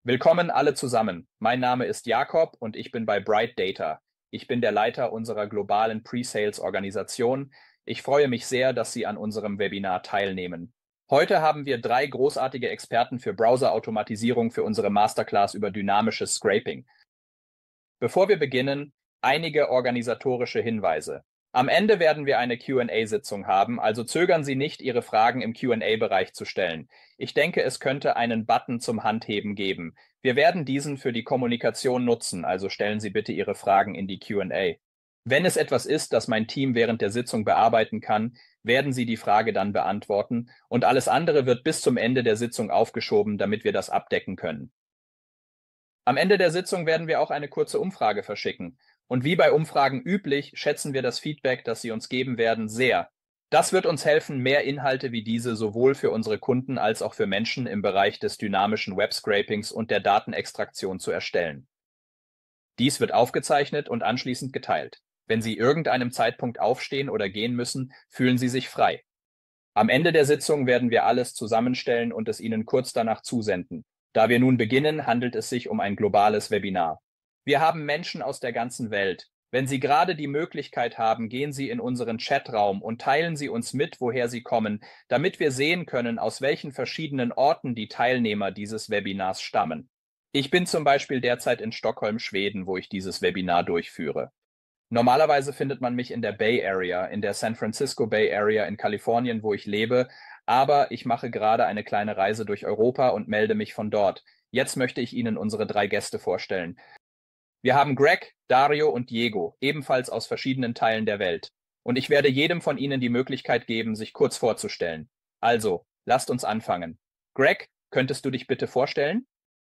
Willkommen alle zusammen. Mein Name ist Jakob und ich bin bei Bright Data. Ich bin der Leiter unserer globalen Pre-Sales-Organisation. Ich freue mich sehr, dass Sie an unserem Webinar teilnehmen. Heute haben wir 3 großartige Experten für Browser-Automatisierung für unsere Masterclass über dynamisches Scraping. Bevor wir beginnen, einige organisatorische Hinweise. Am Ende werden wir eine Q&A-Sitzung haben, also zögern Sie nicht, Ihre Fragen im Q&A-Bereich zu stellen. Ich denke, es könnte einen Button zum Handheben geben. Wir werden diesen für die Kommunikation nutzen, also stellen Sie bitte Ihre Fragen in die Q&A. Wenn es etwas ist, das mein Team während der Sitzung bearbeiten kann, werden Sie die Frage dann beantworten und alles andere wird bis zum Ende der Sitzung aufgeschoben, damit wir das abdecken können. Am Ende der Sitzung werden wir auch eine kurze Umfrage verschicken. Und wie bei Umfragen üblich, schätzen wir das Feedback, das Sie uns geben werden, sehr. Das wird uns helfen, mehr Inhalte wie diese sowohl für unsere Kunden als auch für Menschen im Bereich des dynamischen Web-Scrapings und der Datenextraktion zu erstellen. Dies wird aufgezeichnet und anschließend geteilt. Wenn Sie irgendeinem Zeitpunkt aufstehen oder gehen müssen, fühlen Sie sich frei. Am Ende der Sitzung werden wir alles zusammenstellen und es Ihnen kurz danach zusenden. Da wir nun beginnen, handelt es sich um ein globales Webinar. Wir haben Menschen aus der ganzen Welt. Wenn Sie gerade die Möglichkeit haben, gehen Sie in unseren Chatraum und teilen Sie uns mit, woher Sie kommen, damit wir sehen können, aus welchen verschiedenen Orten die Teilnehmer dieses Webinars stammen. Ich bin zum Beispiel derzeit in Stockholm, Schweden, wo ich dieses Webinar durchführe. Normalerweise findet man mich in der Bay Area, in der San Francisco Bay Area in Kalifornien, wo ich lebe, aber ich mache gerade eine kleine Reise durch Europa und melde mich von dort. Jetzt möchte ich Ihnen unsere 3 Gäste vorstellen. Wir haben Greg, Dario und Diego, ebenfalls aus verschiedenen Teilen der Welt. Und ich werde jedem von Ihnen die Möglichkeit geben, sich kurz vorzustellen. Also, lasst uns anfangen. Greg, könntest du dich bitte vorstellen?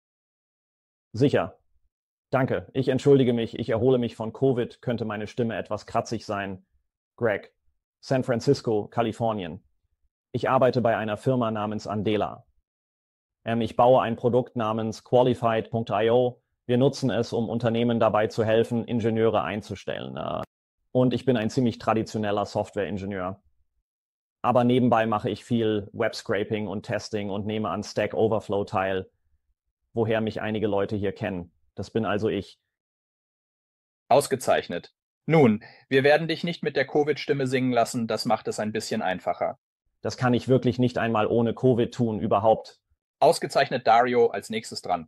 Sicher. Danke. Ich entschuldige mich. Ich erhole mich von Covid. Könnte meine Stimme etwas kratzig sein. Greg, San Francisco, Kalifornien. Ich arbeite bei einer Firma namens Andela. Ich baue ein Produkt namens Qualified.io. Wir nutzen es, um Unternehmen dabei zu helfen, Ingenieure einzustellen. Und ich bin ein ziemlich traditioneller Softwareingenieur. Aber nebenbei mache ich viel Web-Scraping und Testing und nehme an Stack Overflow teil, woher mich einige Leute hier kennen. Das bin also ich. Ausgezeichnet. Nun, wir werden dich nicht mit der Covid-Stimme singen lassen, das macht es ein bisschen einfacher. Das kann ich wirklich nicht einmal ohne Covid tun, überhaupt. Ausgezeichnet, Dario, als nächstes dran.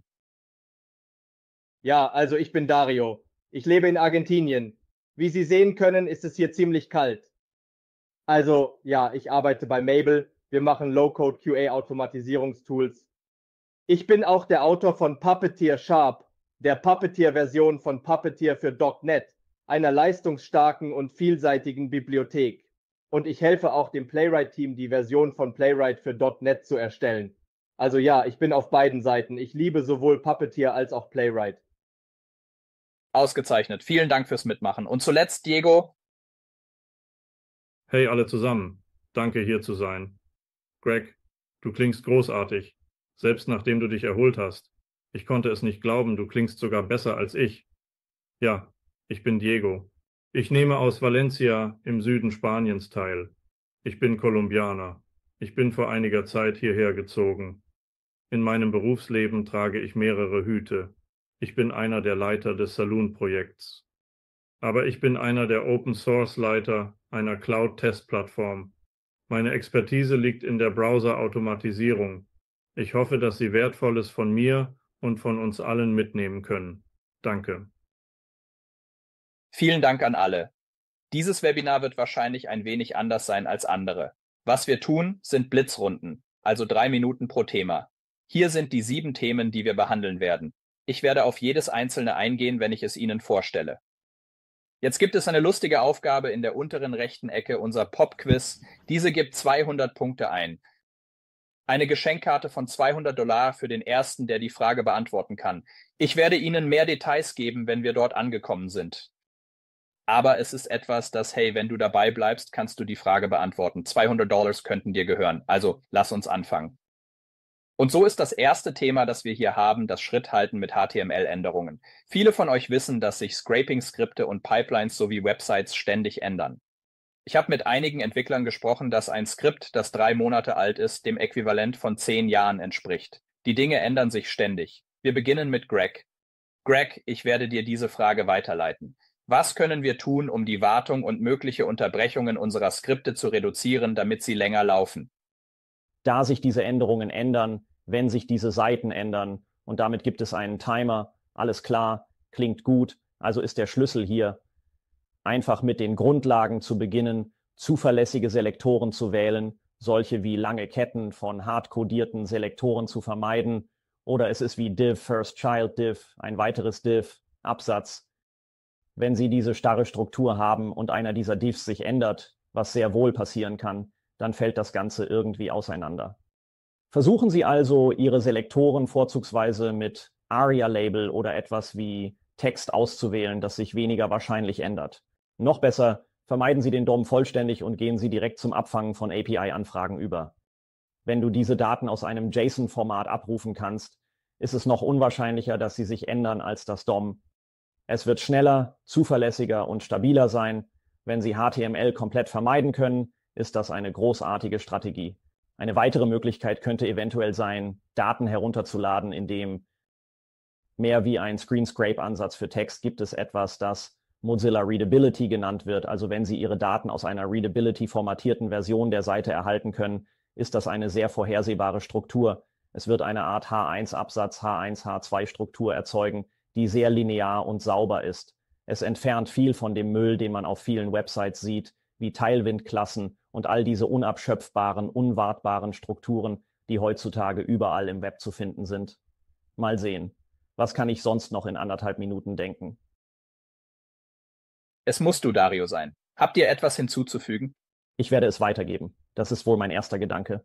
Ja, also ich bin Dario. Ich lebe in Argentinien. Wie Sie sehen können, ist es hier ziemlich kalt. Also, ja, ich arbeite bei Mabel. Wir machen Low-Code QA-Automatisierungstools. Ich bin auch der Autor von Puppeteer Sharp, der Puppeteer-Version von Puppeteer für .NET, einer leistungsstarken und vielseitigen Bibliothek. Und ich helfe auch dem Playwright-Team, die Version von Playwright für .NET zu erstellen. Also ja, ich bin auf beiden Seiten. Ich liebe sowohl Puppeteer als auch Playwright. Ausgezeichnet. Vielen Dank fürs Mitmachen. Und zuletzt, Diego. Hey alle zusammen. Danke hier zu sein. Greg, du klingst großartig. Selbst nachdem du dich erholt hast. Ich konnte es nicht glauben, du klingst sogar besser als ich. Ja, ich bin Diego. Ich nehme aus Valencia im Süden Spaniens teil. Ich bin Kolumbianer. Ich bin vor einiger Zeit hierher gezogen. In meinem Berufsleben trage ich mehrere Hüte. Ich bin einer der Leiter des Saloon-Projekts. Aber ich bin einer der Open-Source-Leiter einer Cloud-Test-Plattform. Meine Expertise liegt in der Browser-Automatisierung. Ich hoffe, dass Sie Wertvolles von mir und von uns allen mitnehmen können. Danke. Vielen Dank an alle. Dieses Webinar wird wahrscheinlich ein wenig anders sein als andere. Was wir tun, sind Blitzrunden, also 3 Minuten pro Thema. Hier sind die 7 Themen, die wir behandeln werden. Ich werde auf jedes einzelne eingehen, wenn ich es Ihnen vorstelle. Jetzt gibt es eine lustige Aufgabe in der unteren rechten Ecke, unser Pop-Quiz. Diese gibt 200 Punkte ein. Eine Geschenkkarte von $200 für den Ersten, der die Frage beantworten kann. Ich werde Ihnen mehr Details geben, wenn wir dort angekommen sind. Aber es ist etwas, das, hey, wenn du dabei bleibst, kannst du die Frage beantworten. $200 könnten dir gehören. Also lass uns anfangen. Und so ist das erste Thema, das wir hier haben, das Schritthalten mit HTML-Änderungen. Viele von euch wissen, dass sich Scraping-Skripte und Pipelines sowie Websites ständig ändern. Ich habe mit einigen Entwicklern gesprochen, dass ein Skript, das 3 Monate alt ist, dem Äquivalent von 10 Jahren entspricht. Die Dinge ändern sich ständig. Wir beginnen mit Greg. Greg, ich werde dir diese Frage weiterleiten. Was können wir tun, um die Wartung und mögliche Unterbrechungen unserer Skripte zu reduzieren, damit sie länger laufen? Da sich diese Änderungen ändern, wenn sich diese Seiten ändern und damit gibt es einen Timer, alles klar, klingt gut, also ist der Schlüssel hier, einfach mit den Grundlagen zu beginnen, zuverlässige Selektoren zu wählen, solche wie lange Ketten von hardcodierten Selektoren zu vermeiden, oder es ist wie div, first child div, ein weiteres div, Absatz. Wenn Sie diese starre Struktur haben und einer dieser Divs sich ändert, was sehr wohl passieren kann, dann fällt das Ganze irgendwie auseinander. Versuchen Sie also, Ihre Selektoren vorzugsweise mit ARIA-Label oder etwas wie Text auszuwählen, das sich weniger wahrscheinlich ändert. Noch besser, vermeiden Sie den DOM vollständig und gehen Sie direkt zum Abfangen von API-Anfragen über. Wenn du diese Daten aus einem JSON-Format abrufen kannst, ist es noch unwahrscheinlicher, dass sie sich ändern als das DOM. Es wird schneller, zuverlässiger und stabiler sein. Wenn Sie HTML komplett vermeiden können, ist das eine großartige Strategie. Eine weitere Möglichkeit könnte eventuell sein, Daten herunterzuladen, indem mehr wie ein Screen-Scrape-Ansatz für Text gibt es etwas, das Mozilla Readability genannt wird. Also wenn Sie Ihre Daten aus einer Readability-formatierten Version der Seite erhalten können, ist das eine sehr vorhersehbare Struktur. Es wird eine Art H1-Absatz, H1, H2-Struktur erzeugen, die sehr linear und sauber ist. Es entfernt viel von dem Müll, den man auf vielen Websites sieht, wie Tailwind-Klassen und all diese unabschöpfbaren, unwartbaren Strukturen, die heutzutage überall im Web zu finden sind. Mal sehen. Was kann ich sonst noch in 1,5 Minuten denken? Es musst du, Dario, sein. Habt ihr etwas hinzuzufügen? Ich werde es weitergeben. Das ist wohl mein erster Gedanke.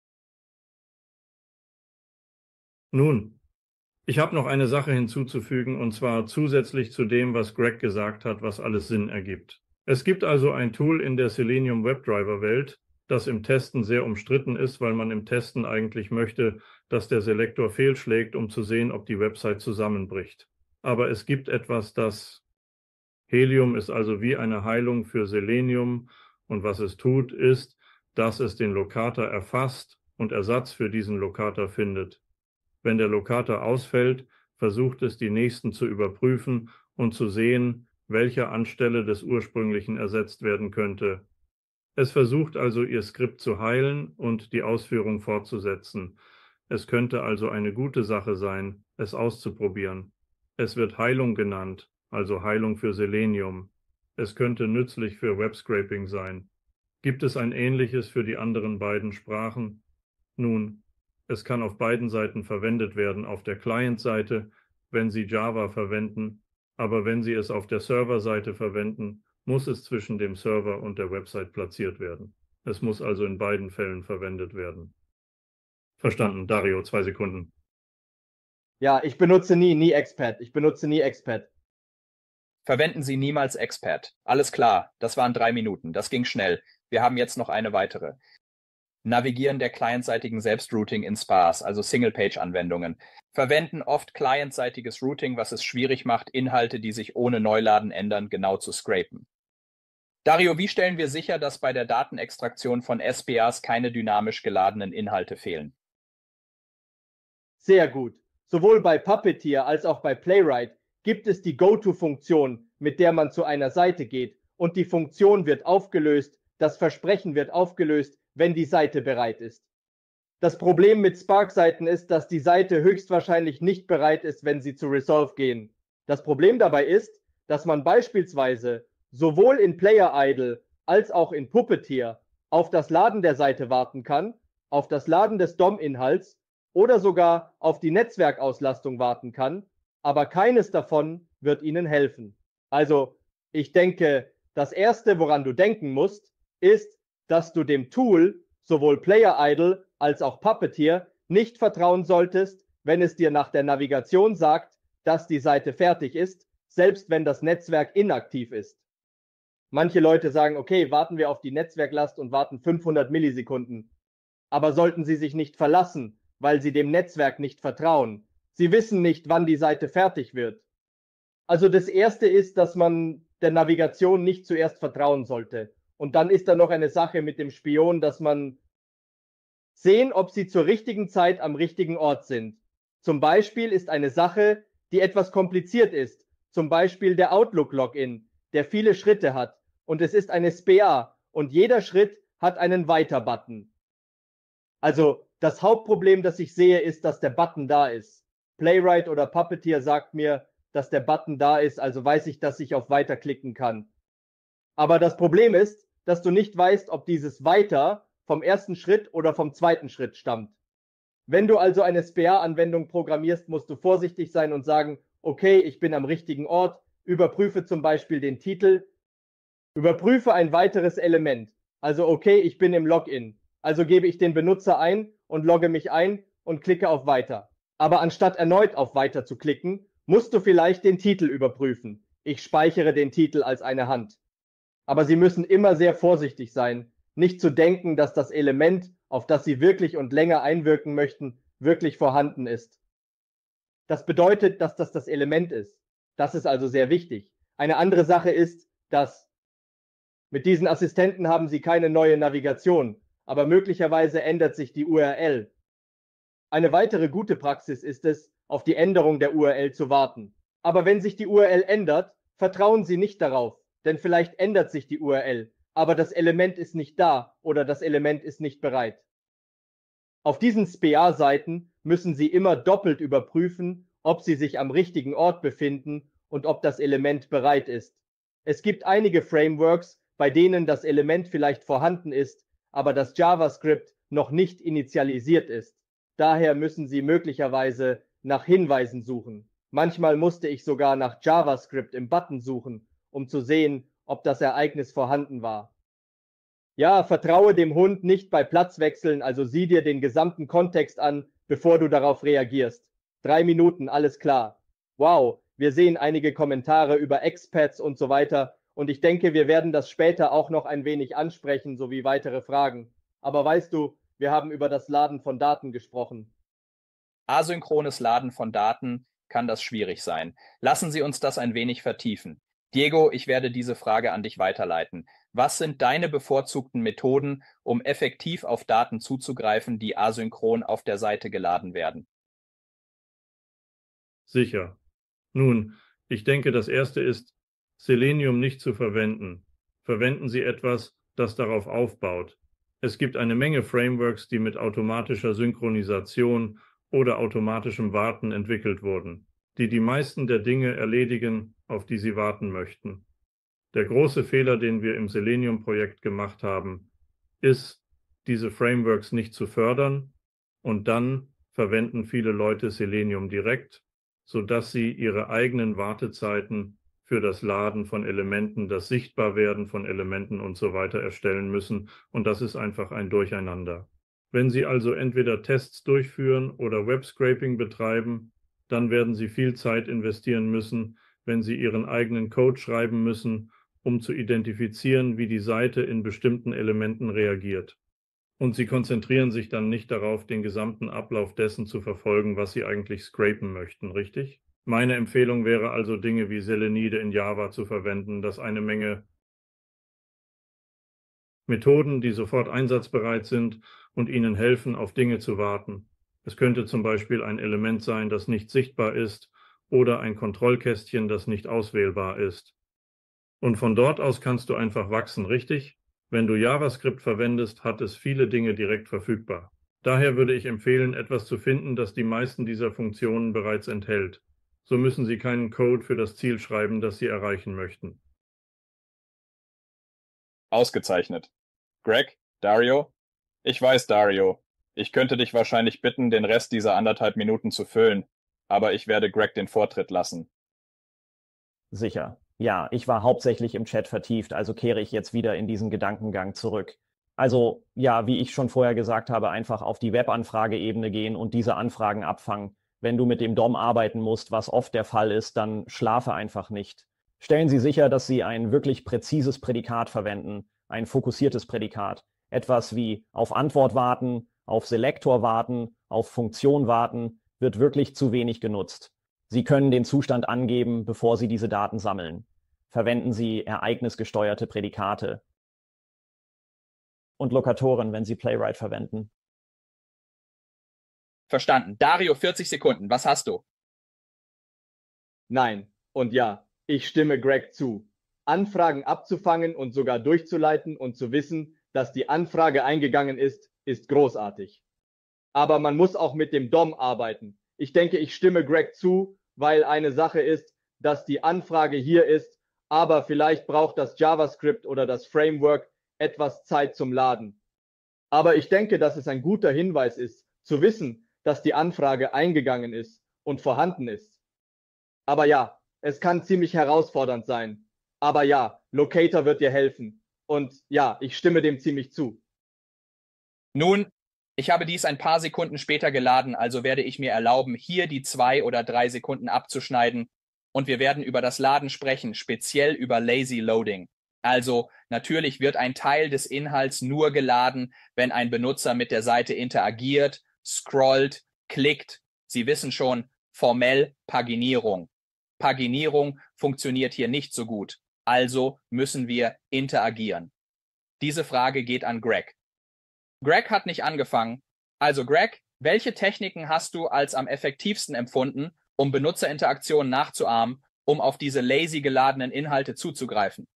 Nun, ich habe noch eine Sache hinzuzufügen, und zwar zusätzlich zu dem, was Greg gesagt hat, was alles Sinn ergibt. Es gibt also ein Tool in der Selenium WebDriver-Welt, das im Testen sehr umstritten ist, weil man im Testen eigentlich möchte, dass der Selektor fehlschlägt, um zu sehen, ob die Website zusammenbricht. Aber es gibt etwas, das Helium ist also wie eine Heilung für Selenium, und was es tut, ist, dass es den Lokator erfasst und Ersatz für diesen Lokator findet. Wenn der Lokator ausfällt, versucht es, die nächsten zu überprüfen und zu sehen, welcher anstelle des ursprünglichen ersetzt werden könnte. Es versucht also, Ihr Skript zu heilen und die Ausführung fortzusetzen. Es könnte also eine gute Sache sein, es auszuprobieren. Es wird Heilung genannt, also Heilung für Selenium. Es könnte nützlich für Webscraping sein. Gibt es ein ähnliches für die anderen beiden Sprachen? Nun, es kann auf beiden Seiten verwendet werden, auf der Client-Seite, wenn Sie Java verwenden, aber wenn Sie es auf der Server-Seite verwenden, muss es zwischen dem Server und der Website platziert werden. Es muss also in beiden Fällen verwendet werden. Verstanden, Dario, 2 Sekunden. Ja, ich benutze nie Expert. Ich benutze nie Expert. Verwenden Sie niemals Expert. Alles klar, das waren 3 Minuten. Das ging schnell. Wir haben jetzt noch eine weitere. Navigieren der clientseitigen Selbstrouting in Sparse, also Single-Page-Anwendungen. Verwenden oft clientseitiges Routing, was es schwierig macht, Inhalte, die sich ohne Neuladen ändern, genau zu scrapen. Dario, wie stellen wir sicher, dass bei der Datenextraktion von SPAs keine dynamisch geladenen Inhalte fehlen? Sehr gut. Sowohl bei Puppeteer als auch bei Playwright gibt es die Go-To-Funktion, mit der man zu einer Seite geht, und die Funktion wird aufgelöst, das Versprechen wird aufgelöst, wenn die Seite bereit ist. Das Problem mit Spark-Seiten ist, dass die Seite höchstwahrscheinlich nicht bereit ist, wenn sie zu Resolve gehen. Das Problem dabei ist, dass man beispielsweise sowohl in Player-Idle als auch in Puppeteer auf das Laden der Seite warten kann, auf das Laden des DOM-Inhalts oder sogar auf die Netzwerkauslastung warten kann, aber keines davon wird Ihnen helfen. Also, ich denke, das Erste, woran du denken musst, ist, dass du dem Tool, sowohl Player-Idle als auch Puppeteer, nicht vertrauen solltest, wenn es dir nach der Navigation sagt, dass die Seite fertig ist, selbst wenn das Netzwerk inaktiv ist. Manche Leute sagen, okay, warten wir auf die Netzwerklast und warten 500 Millisekunden. Aber sollten Sie sich nicht verlassen, weil Sie dem Netzwerk nicht vertrauen. Sie wissen nicht, wann die Seite fertig wird. Also das Erste ist, dass man der Navigation nicht zuerst vertrauen sollte. Und dann ist da noch eine Sache mit dem Spion, dass man sehen, ob Sie zur richtigen Zeit am richtigen Ort sind. Zum Beispiel ist eine Sache, die etwas kompliziert ist, zum Beispiel der Outlook-Login, der viele Schritte hat, und es ist eine SPA und jeder Schritt hat einen Weiter-Button. Also das Hauptproblem, das ich sehe, ist, dass der Button da ist. Playwright oder Puppeteer sagt mir, dass der Button da ist, also weiß ich, dass ich auf Weiter klicken kann. Aber das Problem ist, dass du nicht weißt, ob dieses Weiter vom ersten Schritt oder vom zweiten Schritt stammt. Wenn du also eine SPA-Anwendung programmierst, musst du vorsichtig sein und sagen, okay, ich bin am richtigen Ort, überprüfe zum Beispiel den Titel, überprüfe ein weiteres Element. Also okay, ich bin im Login. Also gebe ich den Benutzer ein und logge mich ein und klicke auf Weiter. Aber anstatt erneut auf Weiter zu klicken, musst du vielleicht den Titel überprüfen. Ich speichere den Titel als eine Hand. Aber Sie müssen immer sehr vorsichtig sein, nicht zu denken, dass das Element, auf das Sie wirklich und länger einwirken möchten, wirklich vorhanden ist. Das bedeutet, dass das Element ist. Das ist also sehr wichtig. Eine andere Sache ist, dass mit diesen Assistenten haben Sie keine neue Navigation, aber möglicherweise ändert sich die URL. Eine weitere gute Praxis ist es, auf die Änderung der URL zu warten. Aber wenn sich die URL ändert, vertrauen Sie nicht darauf, denn vielleicht ändert sich die URL, aber das Element ist nicht da oder das Element ist nicht bereit. Auf diesen SPA-Seiten müssen Sie immer doppelt überprüfen, ob Sie sich am richtigen Ort befinden und ob das Element bereit ist. Es gibt einige Frameworks, bei denen das Element vielleicht vorhanden ist, aber das JavaScript noch nicht initialisiert ist. Daher müssen Sie möglicherweise nach Hinweisen suchen. Manchmal musste ich sogar nach JavaScript im Button suchen, um zu sehen, ob das Ereignis vorhanden war. Ja, vertraue dem Hund nicht bei Platzwechseln, also sieh dir den gesamten Kontext an, bevor du darauf reagierst. 3 Minuten, alles klar. Wow, wir sehen einige Kommentare über Expats und so weiter und ich denke, wir werden das später auch noch ein wenig ansprechen, sowie weitere Fragen. Aber weißt du, wir haben über das Laden von Daten gesprochen. Asynchrones Laden von Daten kann das schwierig sein. Lassen Sie uns das ein wenig vertiefen. Diego, ich werde diese Frage an dich weiterleiten. Was sind deine bevorzugten Methoden, um effektiv auf Daten zuzugreifen, die asynchron auf der Seite geladen werden? Sicher. Nun, ich denke, das erste ist, Selenium nicht zu verwenden. Verwenden Sie etwas, das darauf aufbaut. Es gibt eine Menge Frameworks, die mit automatischer Synchronisation oder automatischem Warten entwickelt wurden, die die meisten der Dinge erledigen, auf die Sie warten möchten. Der große Fehler, den wir im Selenium-Projekt gemacht haben, ist, diese Frameworks nicht zu fördern, und dann verwenden viele Leute Selenium direkt, sodass sie ihre eigenen Wartezeiten für das Laden von Elementen, das Sichtbarwerden von Elementen und so weiter erstellen müssen, und das ist einfach ein Durcheinander. Wenn Sie also entweder Tests durchführen oder Webscraping betreiben, dann werden Sie viel Zeit investieren müssen, wenn Sie Ihren eigenen Code schreiben müssen, um zu identifizieren, wie die Seite in bestimmten Elementen reagiert. Und Sie konzentrieren sich dann nicht darauf, den gesamten Ablauf dessen zu verfolgen, was Sie eigentlich scrapen möchten, richtig? Meine Empfehlung wäre also, Dinge wie Selenide in Java zu verwenden, das eine Menge Methoden, die sofort einsatzbereit sind und Ihnen helfen, auf Dinge zu warten. Es könnte zum Beispiel ein Element sein, das nicht sichtbar ist, oder ein Kontrollkästchen, das nicht auswählbar ist. Und von dort aus kannst du einfach wachsen, richtig? Wenn du JavaScript verwendest, hat es viele Dinge direkt verfügbar. Daher würde ich empfehlen, etwas zu finden, das die meisten dieser Funktionen bereits enthält. So müssen Sie keinen Code für das Ziel schreiben, das Sie erreichen möchten. Ausgezeichnet. Greg, Dario? Ich weiß, Dario. Ich könnte dich wahrscheinlich bitten, den Rest dieser 1,5 Minuten zu füllen, aber ich werde Greg den Vortritt lassen. Sicher. Ja, ich war hauptsächlich im Chat vertieft, also kehre ich jetzt wieder in diesen Gedankengang zurück. Also ja, wie ich schon vorher gesagt habe, einfach auf die Webanfrageebene gehen und diese Anfragen abfangen. Wenn du mit dem DOM arbeiten musst, was oft der Fall ist, dann schlafe einfach nicht. Stellen Sie sicher, dass Sie ein wirklich präzises Prädikat verwenden, ein fokussiertes Prädikat. Etwas wie auf Antwort warten, auf Selektor warten, auf Funktion warten, wird wirklich zu wenig genutzt. Sie können den Zustand angeben, bevor Sie diese Daten sammeln. Verwenden Sie ereignisgesteuerte Prädikate und Lokatoren, wenn Sie Playwright verwenden. Verstanden. Dario, 40 Sekunden. Was hast du? Nein. Und ja, ich stimme Greg zu. Anfragen abzufangen und sogar durchzuleiten und zu wissen, dass die Anfrage eingegangen ist, ist großartig. Aber man muss auch mit dem DOM arbeiten. Ich denke, ich stimme Greg zu, weil eine Sache ist, dass die Anfrage hier ist, aber vielleicht braucht das JavaScript oder das Framework etwas Zeit zum Laden. Aber ich denke, dass es ein guter Hinweis ist, zu wissen, dass die Anfrage eingegangen ist und vorhanden ist. Aber ja, es kann ziemlich herausfordernd sein. Aber ja, Locator wird dir helfen. Und ja, ich stimme dem ziemlich zu. Nun, ich habe dies ein paar Sekunden später geladen, also werde ich mir erlauben, hier die 2 oder 3 Sekunden abzuschneiden. Und wir werden über das Laden sprechen, speziell über Lazy Loading. Also natürlich wird ein Teil des Inhalts nur geladen, wenn ein Benutzer mit der Seite interagiert, scrollt, klickt. Sie wissen schon, formell Paginierung. Paginierung funktioniert hier nicht so gut. Also müssen wir interagieren. Diese Frage geht an Greg. Greg hat nicht angefangen. Also Greg, welche Techniken hast du als am effektivsten empfunden, um Benutzerinteraktionen nachzuahmen, um auf diese lazy geladenen Inhalte zuzugreifen?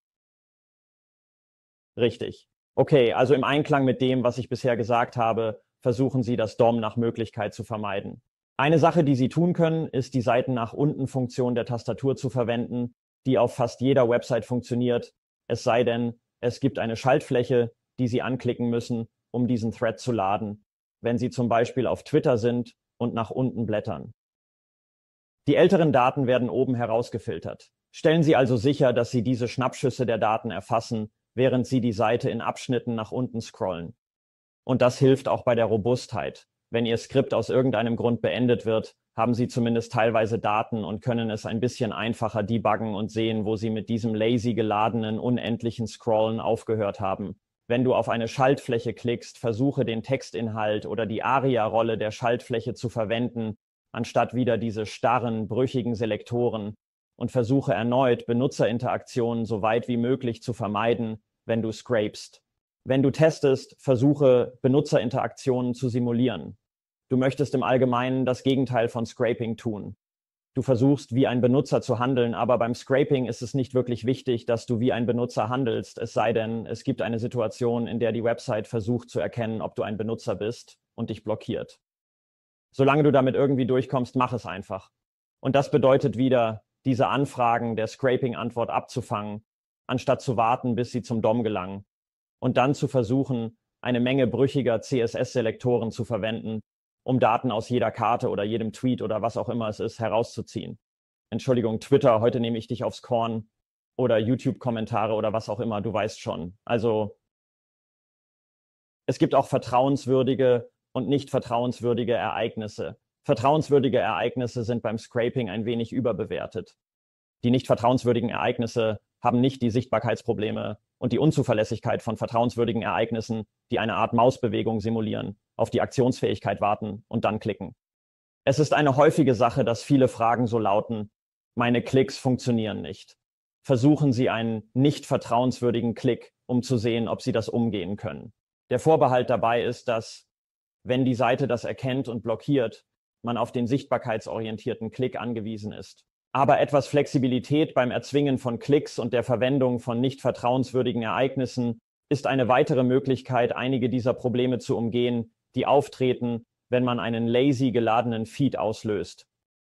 Richtig. Okay, also im Einklang mit dem, was ich bisher gesagt habe, versuchen Sie, das DOM nach Möglichkeit zu vermeiden. Eine Sache, die Sie tun können, ist die Seiten nach unten Funktion der Tastatur zu verwenden, die auf fast jeder Website funktioniert, es sei denn, es gibt eine Schaltfläche, die Sie anklicken müssen, um diesen Thread zu laden, wenn Sie zum Beispiel auf Twitter sind und nach unten blättern. Die älteren Daten werden oben herausgefiltert. Stellen Sie also sicher, dass Sie diese Schnappschüsse der Daten erfassen, während Sie die Seite in Abschnitten nach unten scrollen. Und das hilft auch bei der Robustheit. Wenn Ihr Skript aus irgendeinem Grund beendet wird, haben Sie zumindest teilweise Daten und können es ein bisschen einfacher debuggen und sehen, wo Sie mit diesem lazy geladenen, unendlichen Scrollen aufgehört haben. Wenn du auf eine Schaltfläche klickst, versuche den Textinhalt oder die ARIA-Rolle der Schaltfläche zu verwenden, anstatt wieder diese starren, brüchigen Selektoren, und versuche erneut, Benutzerinteraktionen so weit wie möglich zu vermeiden, wenn du scrapest. Wenn du testest, versuche, Benutzerinteraktionen zu simulieren. Du möchtest im Allgemeinen das Gegenteil von Scraping tun. Du versuchst, wie ein Benutzer zu handeln, aber beim Scraping ist es nicht wirklich wichtig, dass du wie ein Benutzer handelst, es sei denn, es gibt eine Situation, in der die Website versucht zu erkennen, ob du ein Benutzer bist und dich blockiert. Solange du damit irgendwie durchkommst, mach es einfach. Und das bedeutet wieder, diese Anfragen der Scraping-Antwort abzufangen, anstatt zu warten, bis sie zum DOM gelangen. Und dann zu versuchen, eine Menge brüchiger CSS-Selektoren zu verwenden, um Daten aus jeder Karte oder jedem Tweet oder was auch immer es ist, herauszuziehen. Entschuldigung, Twitter, heute nehme ich dich aufs Korn, oder YouTube-Kommentare oder was auch immer, du weißt schon. Also es gibt auch vertrauenswürdige und nicht vertrauenswürdige Ereignisse. Vertrauenswürdige Ereignisse sind beim Scraping ein wenig überbewertet. Die nicht vertrauenswürdigen Ereignisse haben nicht die Sichtbarkeitsprobleme und die Unzuverlässigkeit von vertrauenswürdigen Ereignissen, die eine Art Mausbewegung simulieren, auf die Aktionsfähigkeit warten und dann klicken. Es ist eine häufige Sache, dass viele Fragen so lauten: Meine Klicks funktionieren nicht. Versuchen Sie einen nicht vertrauenswürdigen Klick, um zu sehen, ob Sie das umgehen können. Der Vorbehalt dabei ist, dass, wenn die Seite das erkennt und blockiert, man auf den sichtbarkeitsorientierten Klick angewiesen ist. Aber etwas Flexibilität beim Erzwingen von Klicks und der Verwendung von nicht vertrauenswürdigen Ereignissen ist eine weitere Möglichkeit, einige dieser Probleme zu umgehen, die auftreten, wenn man einen lazy geladenen Feed auslöst.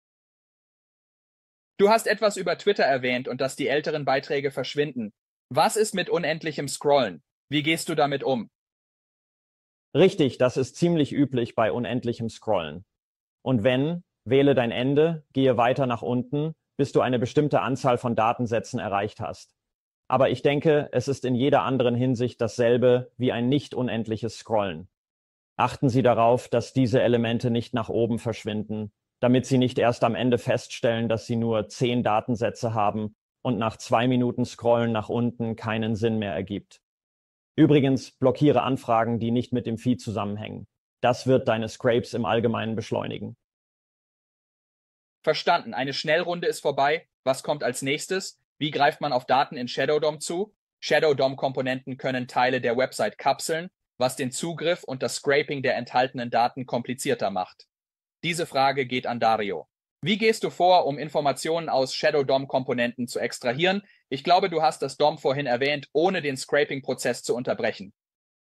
Du hast etwas über Twitter erwähnt und dass die älteren Beiträge verschwinden. Was ist mit unendlichem Scrollen? Wie gehst du damit um? Richtig, das ist ziemlich üblich bei unendlichem Scrollen. Und wenn, wähle dein Ende, gehe weiter nach unten, bis du eine bestimmte Anzahl von Datensätzen erreicht hast. Aber ich denke, es ist in jeder anderen Hinsicht dasselbe wie ein nicht unendliches Scrollen. Achten Sie darauf, dass diese Elemente nicht nach oben verschwinden, damit Sie nicht erst am Ende feststellen, dass Sie nur 10 Datensätze haben und nach 2 Minuten Scrollen nach unten keinen Sinn mehr ergibt. Übrigens, blockiere Anfragen, die nicht mit dem Feed zusammenhängen. Das wird deine Scrapes im Allgemeinen beschleunigen. Verstanden. Eine Schnellrunde ist vorbei. Was kommt als nächstes? Wie greift man auf Daten in Shadow DOM zu? Shadow DOM-Komponenten können Teile der Website kapseln, was den Zugriff und das Scraping der enthaltenen Daten komplizierter macht. Diese Frage geht an Dario. Wie gehst du vor, um Informationen aus Shadow DOM-Komponenten zu extrahieren? Ich glaube, du hast das DOM vorhin erwähnt, ohne den Scraping-Prozess zu unterbrechen.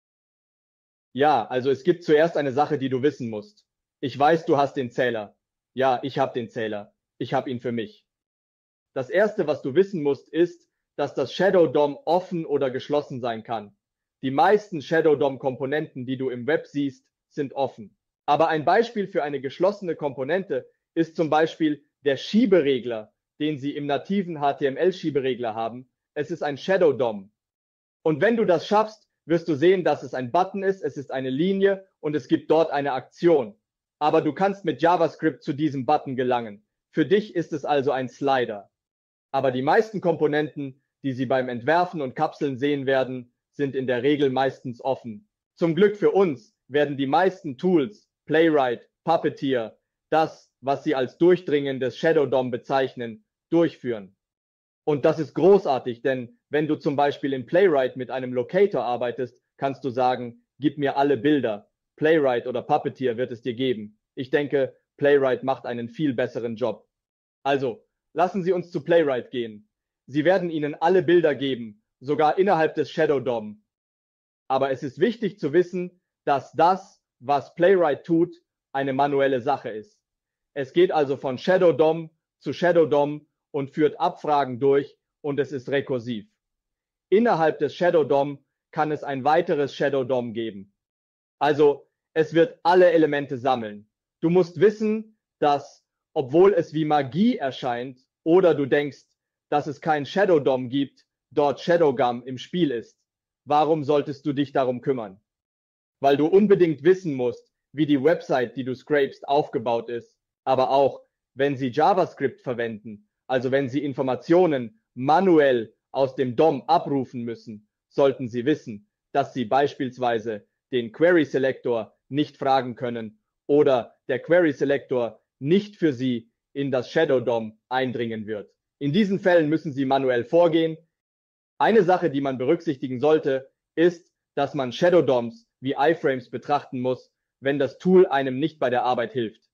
Ja, also es gibt zuerst eine Sache, die du wissen musst. Ich weiß, du hast den Zähler. Ja, ich habe den Zähler. Ich habe ihn für mich. Das Erste, was du wissen musst, ist, dass das Shadow DOM offen oder geschlossen sein kann. Die meisten Shadow DOM-Komponenten, die du im Web siehst, sind offen. Aber ein Beispiel für eine geschlossene Komponente ist zum Beispiel der Schieberegler, den Sie im nativen HTML-Schieberegler haben. Es ist ein Shadow DOM. Und wenn du das schaffst, wirst du sehen, dass es ein Button ist, es ist eine Linie und es gibt dort eine Aktion. Aber du kannst mit JavaScript zu diesem Button gelangen. Für dich ist es also ein Slider. Aber die meisten Komponenten, die Sie beim Entwerfen und Kapseln sehen werden, sind in der Regel meistens offen. Zum Glück für uns werden die meisten Tools, Playwright, Puppeteer, das, was Sie als Durchdringen des Shadow DOM bezeichnen, durchführen. Und das ist großartig, denn wenn du zum Beispiel in Playwright mit einem Locator arbeitest, kannst du sagen, gib mir alle Bilder. Playwright oder Puppeteer wird es dir geben. Ich denke, Playwright macht einen viel besseren Job. Also, lassen Sie uns zu Playwright gehen. Sie werden Ihnen alle Bilder geben, sogar innerhalb des Shadow DOM. Aber es ist wichtig zu wissen, dass das, was Playwright tut, eine manuelle Sache ist. Es geht also von Shadow DOM zu Shadow DOM und führt Abfragen durch und es ist rekursiv. Innerhalb des Shadow DOM kann es ein weiteres Shadow DOM geben. Also, es wird alle Elemente sammeln. Du musst wissen, dass, obwohl es wie Magie erscheint oder du denkst, dass es kein Shadow DOM gibt, dort Shadow Gum im Spiel ist. Warum solltest du dich darum kümmern? Weil du unbedingt wissen musst, wie die Website, die du scrapest, aufgebaut ist, aber auch, wenn sie JavaScript verwenden, also wenn sie Informationen manuell aus dem DOM abrufen müssen, sollten sie wissen, dass sie beispielsweise den Query Selector nicht fragen können oder der Query Selector nicht für sie in das Shadow DOM eindringen wird. In diesen Fällen müssen sie manuell vorgehen. Eine Sache, die man berücksichtigen sollte, ist, dass man Shadow DOMs wie iFrames betrachten muss, wenn das Tool einem nicht bei der Arbeit hilft.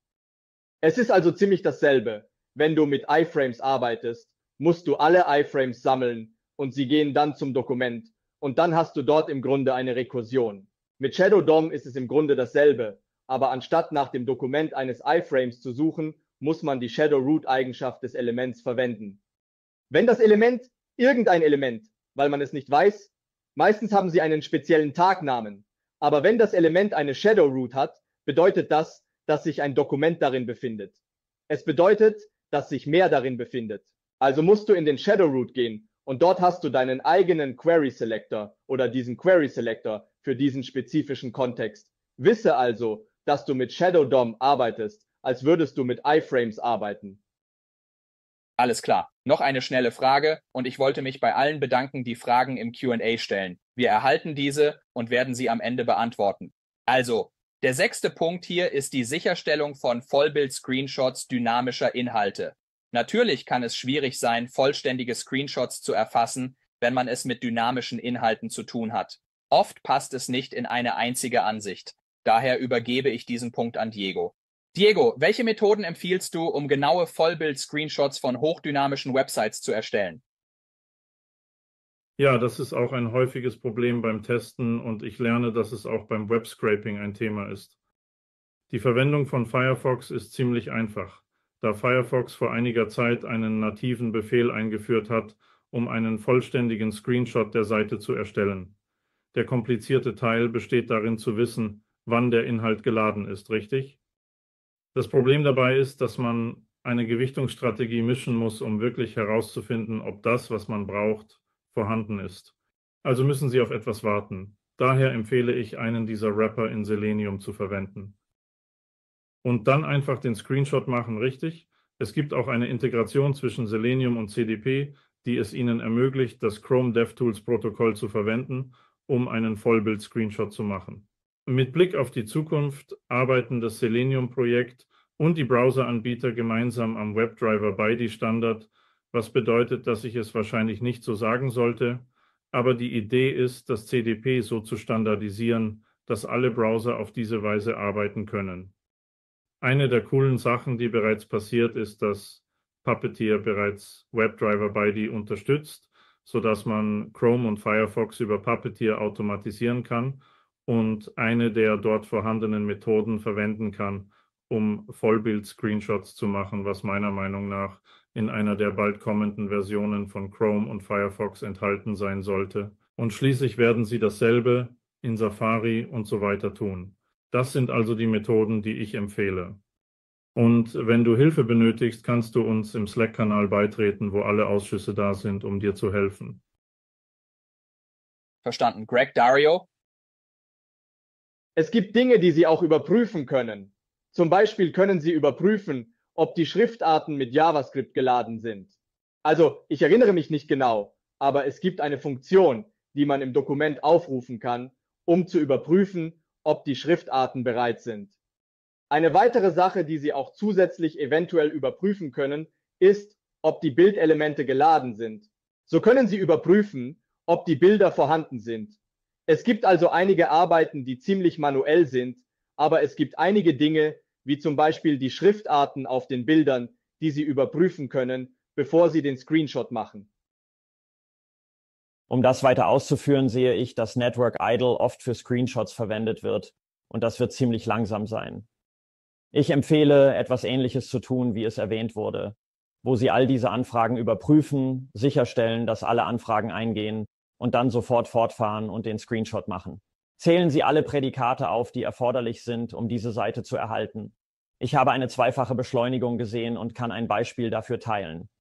Es ist also ziemlich dasselbe. Wenn du mit iFrames arbeitest, musst du alle iFrames sammeln und sie gehen dann zum Dokument und dann hast du dort im Grunde eine Rekursion. Mit Shadow DOM ist es im Grunde dasselbe, aber anstatt nach dem Dokument eines iFrames zu suchen, muss man die Shadow Root Eigenschaft des Elements verwenden. Wenn das Element irgendein Element, weil man es nicht weiß, meistens haben sie einen speziellen Tagnamen, aber wenn das Element eine Shadow Root hat, bedeutet das, dass sich ein Dokument darin befindet. Es bedeutet, dass sich mehr darin befindet. Also musst du in den Shadow Root gehen und dort hast du deinen eigenen Query Selector oder diesen Query Selector für diesen spezifischen Kontext. Wisse also, dass du mit Shadow DOM arbeitest, als würdest du mit iFrames arbeiten. Alles klar. Noch eine schnelle Frage und ich wollte mich bei allen bedanken, die Fragen im Q&A stellen. Wir erhalten diese und werden sie am Ende beantworten. Also, der 6. Punkt hier ist die Sicherstellung von Vollbild-Screenshots dynamischer Inhalte. Natürlich kann es schwierig sein, vollständige Screenshots zu erfassen, wenn man es mit dynamischen Inhalten zu tun hat. Oft passt es nicht in eine einzige Ansicht. Daher übergebe ich diesen Punkt an Diego. Diego, welche Methoden empfiehlst du, um genaue Vollbild-Screenshots von hochdynamischen Websites zu erstellen? Ja, das ist auch ein häufiges Problem beim Testen und ich lerne, dass es auch beim Webscraping ein Thema ist. Die Verwendung von Firefox ist ziemlich einfach, da Firefox vor einiger Zeit einen nativen Befehl eingeführt hat, um einen vollständigen Screenshot der Seite zu erstellen. Der komplizierte Teil besteht darin zu wissen, wann der Inhalt geladen ist, richtig? Das Problem dabei ist, dass man eine Gewichtungsstrategie mischen muss, um wirklich herauszufinden, ob das, was man braucht, vorhanden ist. Also müssen Sie auf etwas warten. Daher empfehle ich, einen dieser Wrapper in Selenium zu verwenden. Und dann einfach den Screenshot machen, richtig? Es gibt auch eine Integration zwischen Selenium und CDP, die es Ihnen ermöglicht, das Chrome DevTools Protokoll zu verwenden, um einen Vollbild-Screenshot zu machen. Mit Blick auf die Zukunft arbeiten das Selenium-Projekt und die Browseranbieter gemeinsam am WebDriver BIDI Standard, was bedeutet, dass ich es wahrscheinlich nicht so sagen sollte, aber die Idee ist, das CDP so zu standardisieren, dass alle Browser auf diese Weise arbeiten können. Eine der coolen Sachen, die bereits passiert, ist, dass Puppeteer bereits WebDriver ByD unterstützt, sodass man Chrome und Firefox über Puppeteer automatisieren kann und eine der dort vorhandenen Methoden verwenden kann, um Vollbild-Screenshots zu machen, was meiner Meinung nach in einer der bald kommenden Versionen von Chrome und Firefox enthalten sein sollte. Und schließlich werden sie dasselbe in Safari und so weiter tun. Das sind also die Methoden, die ich empfehle. Und wenn du Hilfe benötigst, kannst du uns im Slack-Kanal beitreten, wo alle Ausschüsse da sind, um dir zu helfen. Verstanden. Greg, Dario? Es gibt Dinge, die Sie auch überprüfen können. Zum Beispiel können Sie überprüfen, ob die Schriftarten mit JavaScript geladen sind. Also, ich erinnere mich nicht genau, aber es gibt eine Funktion, die man im Dokument aufrufen kann, um zu überprüfen, ob die Schriftarten bereit sind. Eine weitere Sache, die Sie auch zusätzlich eventuell überprüfen können, ist, ob die Bildelemente geladen sind. So können Sie überprüfen, ob die Bilder vorhanden sind. Es gibt also einige Arbeiten, die ziemlich manuell sind, aber es gibt einige Dinge, wie zum Beispiel die Schriftarten auf den Bildern, die Sie überprüfen können, bevor Sie den Screenshot machen. Um das weiter auszuführen, sehe ich, dass Network Idle oft für Screenshots verwendet wird und das wird ziemlich langsam sein. Ich empfehle, etwas Ähnliches zu tun, wie es erwähnt wurde, wo Sie all diese Anfragen überprüfen, sicherstellen, dass alle Anfragen eingehen und dann sofort fortfahren und den Screenshot machen. Zählen Sie alle Prädikate auf, die erforderlich sind, um diese Seite zu erhalten. Ich habe eine zweifache Beschleunigung gesehen und kann ein Beispiel dafür teilen.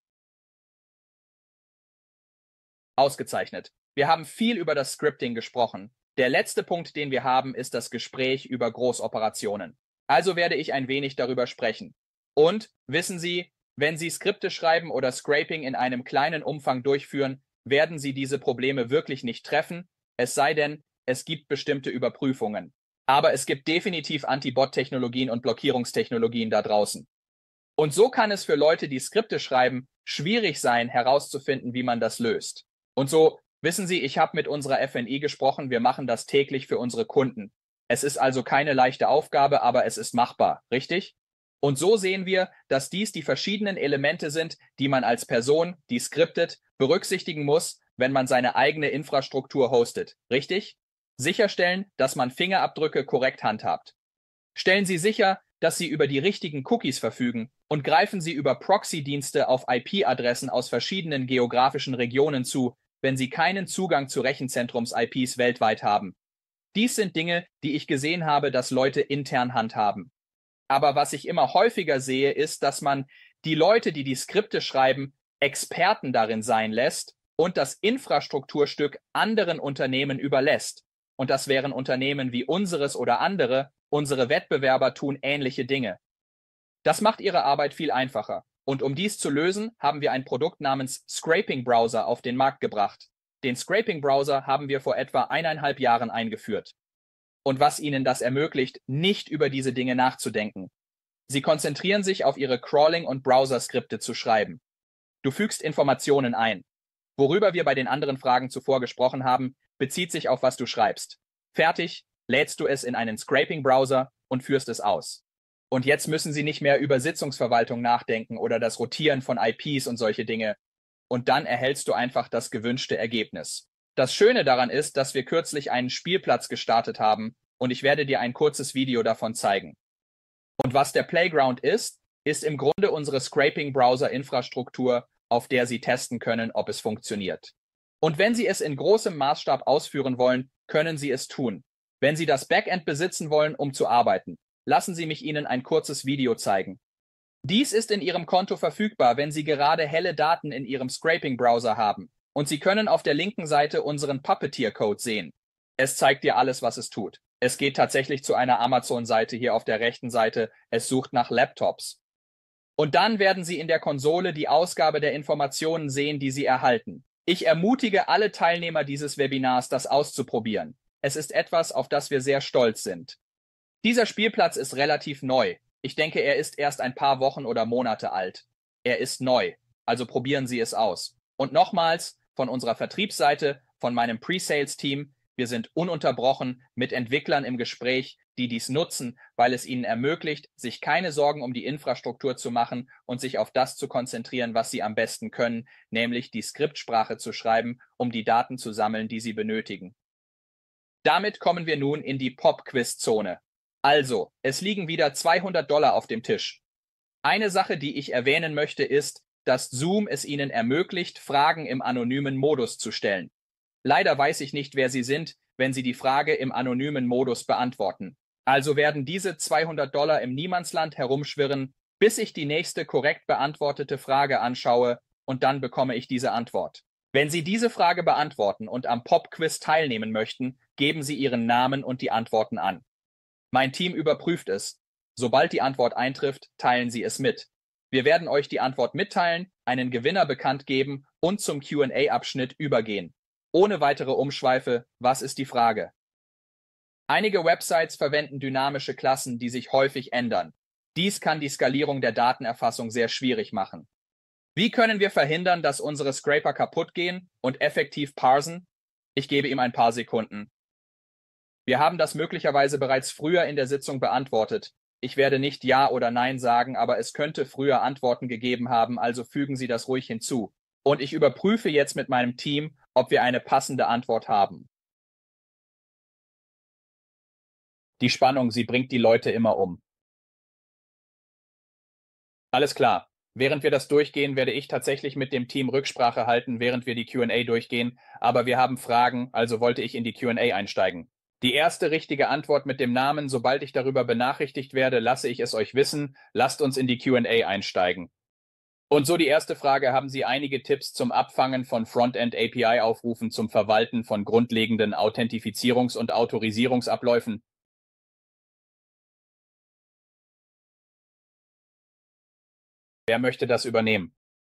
Ausgezeichnet. Wir haben viel über das Scripting gesprochen. Der letzte Punkt, den wir haben, ist das Gespräch über Großoperationen. Also werde ich ein wenig darüber sprechen. Und wissen Sie, wenn Sie Skripte schreiben oder Scraping in einem kleinen Umfang durchführen, werden Sie diese Probleme wirklich nicht treffen, es sei denn, es gibt bestimmte Überprüfungen. Aber es gibt definitiv Anti-Bot-Technologien und Blockierungstechnologien da draußen. Und so kann es für Leute, die Skripte schreiben, schwierig sein, herauszufinden, wie man das löst. Und so, wissen Sie, ich habe mit unserer FNI gesprochen, wir machen das täglich für unsere Kunden. Es ist also keine leichte Aufgabe, aber es ist machbar, richtig? Und so sehen wir, dass dies die verschiedenen Elemente sind, die man als Person, die skriptet, berücksichtigen muss, wenn man seine eigene Infrastruktur hostet, richtig? Sicherstellen, dass man Fingerabdrücke korrekt handhabt. Stellen Sie sicher, dass Sie über die richtigen Cookies verfügen und greifen Sie über Proxy-Dienste auf IP-Adressen aus verschiedenen geografischen Regionen zu, wenn Sie keinen Zugang zu Rechenzentrums-IPs weltweit haben. Dies sind Dinge, die ich gesehen habe, dass Leute intern handhaben. Aber was ich immer häufiger sehe, ist, dass man die Leute, die die Skripte schreiben, Experten darin sein lässt und das Infrastrukturstück anderen Unternehmen überlässt. Und das wären Unternehmen wie unseres oder andere. Unsere Wettbewerber tun ähnliche Dinge. Das macht ihre Arbeit viel einfacher. Und um dies zu lösen, haben wir ein Produkt namens Scraping Browser auf den Markt gebracht. Den Scraping Browser haben wir vor etwa 1,5 Jahren eingeführt. Und was Ihnen das ermöglicht, nicht über diese Dinge nachzudenken. Sie konzentrieren sich auf Ihre Crawling- und Browser-Skripte zu schreiben. Du fügst Informationen ein. Worüber wir bei den anderen Fragen zuvor gesprochen haben, bezieht sich auf was du schreibst. Fertig, lädst du es in einen Scraping-Browser und führst es aus. Und jetzt müssen Sie nicht mehr über Sitzungsverwaltung nachdenken oder das Rotieren von IPs und solche Dinge. Und dann erhältst du einfach das gewünschte Ergebnis. Das Schöne daran ist, dass wir kürzlich einen Spielplatz gestartet haben und ich werde dir ein kurzes Video davon zeigen. Und was der Playground ist im Grunde unsere Scraping-Browser-Infrastruktur, auf der Sie testen können, ob es funktioniert. Und wenn Sie es in großem Maßstab ausführen wollen, können Sie es tun. Wenn Sie das Backend besitzen wollen, um zu arbeiten, lassen Sie mich Ihnen ein kurzes Video zeigen. Dies ist in Ihrem Konto verfügbar, wenn Sie gerade helle Daten in Ihrem Scraping-Browser haben. Und Sie können auf der linken Seite unseren Puppeteer-Code sehen. Es zeigt dir alles, was es tut. Es geht tatsächlich zu einer Amazon-Seite hier auf der rechten Seite. Es sucht nach Laptops. Und dann werden Sie in der Konsole die Ausgabe der Informationen sehen, die Sie erhalten. Ich ermutige alle Teilnehmer dieses Webinars, das auszuprobieren. Es ist etwas, auf das wir sehr stolz sind. Dieser Spielplatz ist relativ neu. Ich denke, er ist erst ein paar Wochen oder Monate alt. Er ist neu, also probieren Sie es aus. Und nochmals, von unserer Vertriebsseite, von meinem Pre-Sales-Team, wir sind ununterbrochen mit Entwicklern im Gespräch, die dies nutzen, weil es ihnen ermöglicht, sich keine Sorgen um die Infrastruktur zu machen und sich auf das zu konzentrieren, was sie am besten können, nämlich die Skriptsprache zu schreiben, um die Daten zu sammeln, die sie benötigen. Damit kommen wir nun in die Pop-Quiz-Zone. Also, es liegen wieder $200 auf dem Tisch. Eine Sache, die ich erwähnen möchte, ist, dass Zoom es Ihnen ermöglicht, Fragen im anonymen Modus zu stellen. Leider weiß ich nicht, wer Sie sind, wenn Sie die Frage im anonymen Modus beantworten. Also werden diese $200 im Niemandsland herumschwirren, bis ich die nächste korrekt beantwortete Frage anschaue und dann bekomme ich diese Antwort. Wenn Sie diese Frage beantworten und am Pop-Quiz teilnehmen möchten, geben Sie Ihren Namen und die Antworten an. Mein Team überprüft es. Sobald die Antwort eintrifft, teilen Sie es mit. Wir werden euch die Antwort mitteilen, einen Gewinner bekannt geben und zum Q&A-Abschnitt übergehen. Ohne weitere Umschweife, was ist die Frage? Einige Websites verwenden dynamische Klassen, die sich häufig ändern. Dies kann die Skalierung der Datenerfassung sehr schwierig machen. Wie können wir verhindern, dass unsere Scraper kaputt gehen und effektiv parsen? Ich gebe ihm ein paar Sekunden. Wir haben das möglicherweise bereits früher in der Sitzung beantwortet. Ich werde nicht Ja oder Nein sagen, aber es könnte früher Antworten gegeben haben, also fügen Sie das ruhig hinzu. Und ich überprüfe jetzt mit meinem Team, ob wir eine passende Antwort haben. Die Spannung, sie bringt die Leute immer um. Alles klar. Während wir das durchgehen, werde ich tatsächlich mit dem Team Rücksprache halten, während wir die Q&A durchgehen. Aber wir haben Fragen, also wollte ich in die Q&A einsteigen. Die erste richtige Antwort mit dem Namen, sobald ich darüber benachrichtigt werde, lasse ich es euch wissen. Lasst uns in die Q&A einsteigen. Und so die erste Frage, haben Sie einige Tipps zum Abfangen von Frontend-API-Aufrufen zum Verwalten von grundlegenden Authentifizierungs- und Autorisierungsabläufen? Wer möchte das übernehmen?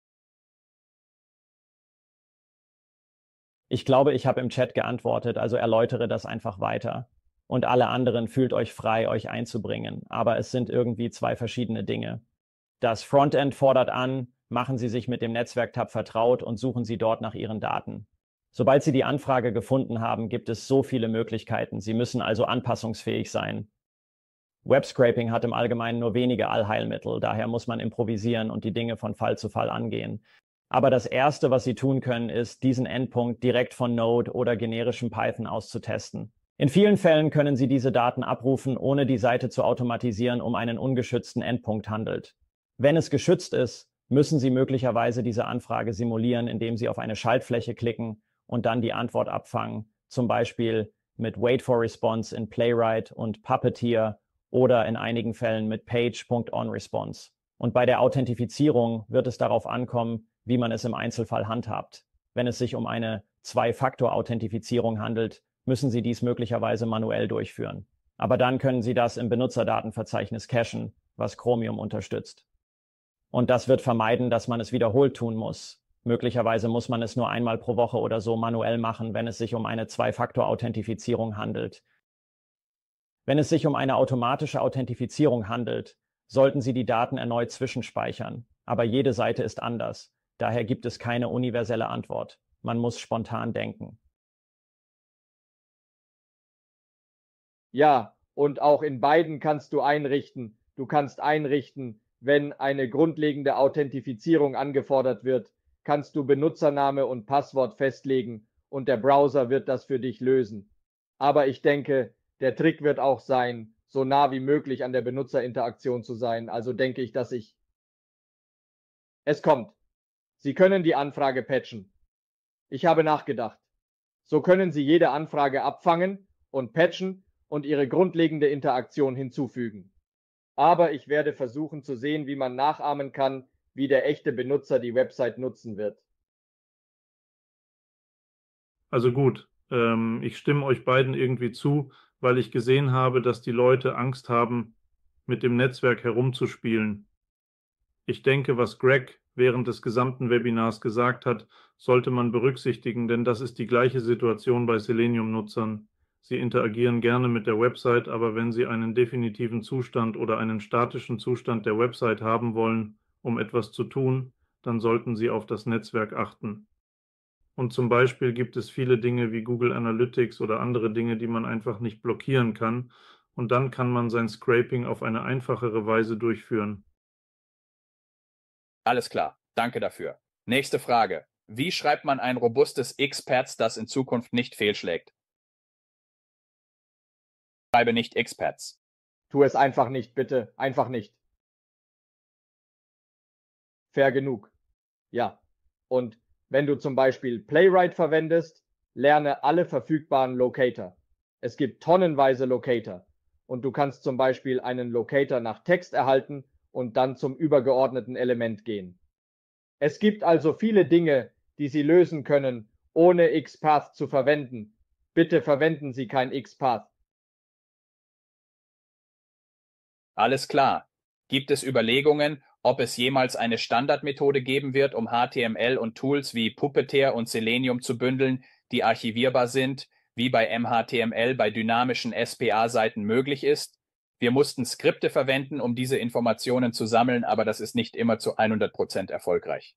Ich glaube, ich habe im Chat geantwortet, also erläutere das einfach weiter. Und alle anderen fühlt euch frei, euch einzubringen. Aber es sind irgendwie zwei verschiedene Dinge. Das Frontend fordert an, machen Sie sich mit dem Netzwerk-Tab vertraut und suchen Sie dort nach Ihren Daten. Sobald Sie die Anfrage gefunden haben, gibt es so viele Möglichkeiten. Sie müssen also anpassungsfähig sein. Webscraping hat im Allgemeinen nur wenige Allheilmittel, daher muss man improvisieren und die Dinge von Fall zu Fall angehen. Aber das Erste, was Sie tun können, ist, diesen Endpunkt direkt von Node oder generischem Python aus zu testen. In vielen Fällen können Sie diese Daten abrufen, ohne die Seite zu automatisieren, einen ungeschützten Endpunkt handelt. Wenn es geschützt ist, müssen Sie möglicherweise diese Anfrage simulieren, indem Sie auf eine Schaltfläche klicken und dann die Antwort abfangen, zum Beispiel mit Wait for Response in Playwright und Puppeteer oder in einigen Fällen mit Page.onResponse. Und bei der Authentifizierung wird es darauf ankommen, wie man es im Einzelfall handhabt. Wenn es sich um eine Zwei-Faktor-Authentifizierung handelt, müssen Sie dies möglicherweise manuell durchführen. Aber dann können Sie das im Benutzerdatenverzeichnis cachen, was Chromium unterstützt. Und das wird vermeiden, dass man es wiederholt tun muss. Möglicherweise muss man es nur einmal pro Woche oder so manuell machen, wenn es sich um eine Zwei-Faktor-Authentifizierung handelt. Wenn es sich um eine automatische Authentifizierung handelt, sollten Sie die Daten erneut zwischenspeichern. Aber jede Seite ist anders. Daher gibt es keine universelle Antwort. Man muss spontan denken. Ja, und auch in beiden kannst du einrichten. Du kannst einrichten, wenn eine grundlegende Authentifizierung angefordert wird, kannst du Benutzername und Passwort festlegen und der Browser wird das für dich lösen. Aber ich denke, der Trick wird auch sein, so nah wie möglich an der Benutzerinteraktion zu sein. Also denke ich, dass es kommt. Sie können die Anfrage patchen. Ich habe nachgedacht. So können Sie jede Anfrage abfangen und patchen und Ihre grundlegende Interaktion hinzufügen. Aber ich werde versuchen zu sehen, wie man nachahmen kann, wie der echte Benutzer die Website nutzen wird. Also gut, ich stimme euch beiden irgendwie zu, weil ich gesehen habe, dass die Leute Angst haben, mit dem Netzwerk herumzuspielen. Ich denke, was Greg während des gesamten Webinars gesagt hat, sollte man berücksichtigen, denn das ist die gleiche Situation bei Selenium-Nutzern. Sie interagieren gerne mit der Website, aber wenn Sie einen definitiven Zustand oder einen statischen Zustand der Website haben wollen, um etwas zu tun, dann sollten Sie auf das Netzwerk achten. Und zum Beispiel gibt es viele Dinge wie Google Analytics oder andere Dinge, die man einfach nicht blockieren kann. und dann kann man sein Scraping auf eine einfachere Weise durchführen. Alles klar, danke dafür. Nächste Frage. Wie schreibt man ein robustes XPath, das in Zukunft nicht fehlschlägt? Schreibe nicht XPaths. Tu es einfach nicht, bitte. Einfach nicht. Fair genug. Ja. Und wenn du zum Beispiel Playwright verwendest, lerne alle verfügbaren Locator. Es gibt tonnenweise Locator. Und du kannst zum Beispiel einen Locator nach Text erhalten und dann zum übergeordneten Element gehen. Es gibt also viele Dinge, die Sie lösen können, ohne XPath zu verwenden. Bitte verwenden Sie kein XPath. Alles klar. Gibt es Überlegungen, ob es jemals eine Standardmethode geben wird, um HTML und Tools wie Puppeteer und Selenium zu bündeln, die archivierbar sind, wie bei MHTML bei dynamischen SPA-Seiten möglich ist? Wir mussten Skripte verwenden, um diese Informationen zu sammeln, aber das ist nicht immer zu 100% erfolgreich.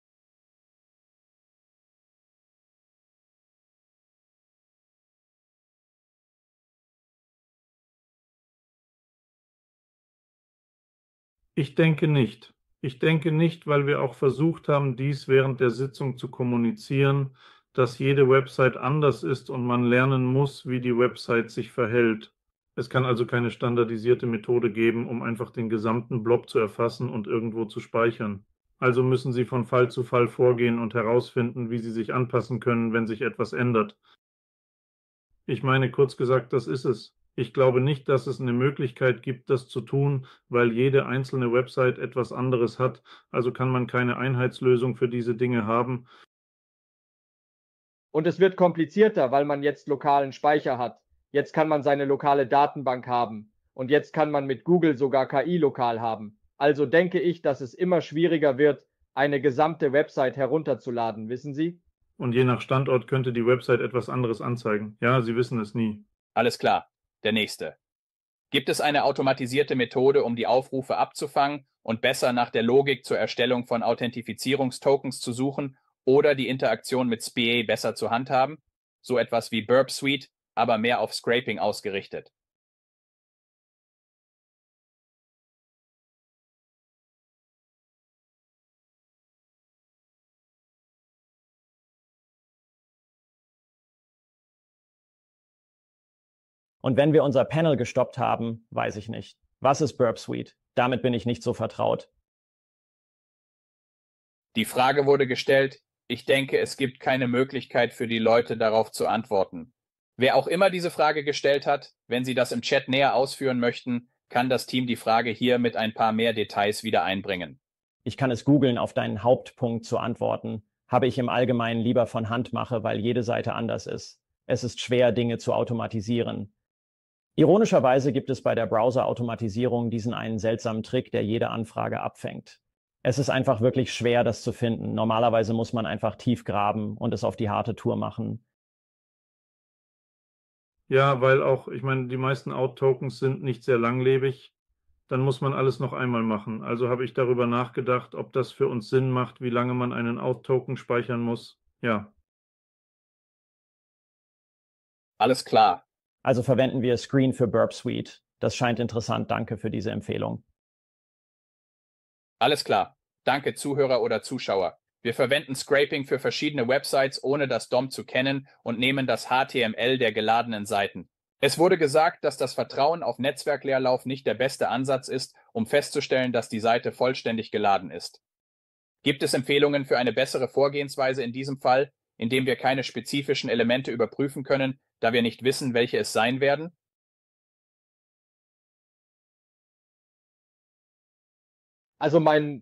Ich denke nicht. Ich denke nicht, weil wir auch versucht haben, dies während der Sitzung zu kommunizieren, dass jede Website anders ist und man lernen muss, wie die Website sich verhält. Es kann also keine standardisierte Methode geben, um einfach den gesamten Blob zu erfassen und irgendwo zu speichern. Also müssen Sie von Fall zu Fall vorgehen und herausfinden, wie Sie sich anpassen können, wenn sich etwas ändert. Ich meine, kurz gesagt, das ist es. Ich glaube nicht, dass es eine Möglichkeit gibt, das zu tun, weil jede einzelne Website etwas anderes hat. Also kann man keine Einheitslösung für diese Dinge haben. Und es wird komplizierter, weil man jetzt lokalen Speicher hat. Jetzt kann man seine lokale Datenbank haben. Und jetzt kann man mit Google sogar KI lokal haben. Also denke ich, dass es immer schwieriger wird, eine gesamte Website herunterzuladen, wissen Sie? Und je nach Standort könnte die Website etwas anderes anzeigen. Ja, Sie wissen es nie. Alles klar. Der nächste. Gibt es eine automatisierte Methode, um die Aufrufe abzufangen und besser nach der Logik zur Erstellung von Authentifizierungstokens zu suchen oder die Interaktion mit SPA besser zu handhaben? So etwas wie Burp Suite, aber mehr auf Scraping ausgerichtet. Und wenn wir unser Panel gestoppt haben, weiß ich nicht. Was ist Burp Suite? Damit bin ich nicht so vertraut. Die Frage wurde gestellt. Ich denke, es gibt keine Möglichkeit für die Leute darauf zu antworten. Wer auch immer diese Frage gestellt hat, wenn Sie das im Chat näher ausführen möchten, kann das Team die Frage hier mit ein paar mehr Details wieder einbringen. Ich kann es googeln, auf deinen Hauptpunkt zu antworten. Habe ich im Allgemeinen lieber von Hand mache, weil jede Seite anders ist. Es ist schwer, Dinge zu automatisieren. Ironischerweise gibt es bei der Browser-Automatisierung diesen einen seltsamen Trick, der jede Anfrage abfängt. Es ist einfach wirklich schwer, das zu finden. Normalerweise muss man einfach tief graben und es auf die harte Tour machen. Ja, weil auch, ich meine, die meisten Out-Tokens sind nicht sehr langlebig. Dann muss man alles noch einmal machen. Also habe ich darüber nachgedacht, ob das für uns Sinn macht, wie lange man einen Out-Token speichern muss. Ja. Alles klar. Also verwenden wir Screen für Burp Suite. Das scheint interessant. Danke für diese Empfehlung. Alles klar. Danke, Zuhörer oder Zuschauer. Wir verwenden Scraping für verschiedene Websites, ohne das DOM zu kennen und nehmen das HTML der geladenen Seiten. Es wurde gesagt, dass das Vertrauen auf Netzwerkleerlauf nicht der beste Ansatz ist, um festzustellen, dass die Seite vollständig geladen ist. Gibt es Empfehlungen für eine bessere Vorgehensweise in diesem Fall, in dem wir keine spezifischen Elemente überprüfen können, da wir nicht wissen, welche es sein werden? Also mein